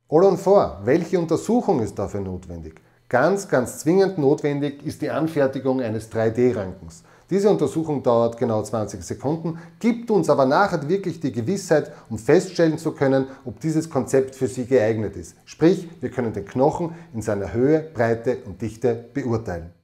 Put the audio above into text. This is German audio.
All on four, welche Untersuchung ist dafür notwendig? Ganz zwingend notwendig ist die Anfertigung eines 3D-Röntgens. Diese Untersuchung dauert genau 20 Sekunden, gibt uns aber nachher wirklich die Gewissheit, um feststellen zu können, ob dieses Konzept für Sie geeignet ist. Sprich, wir können den Knochen in seiner Höhe, Breite und Dichte beurteilen.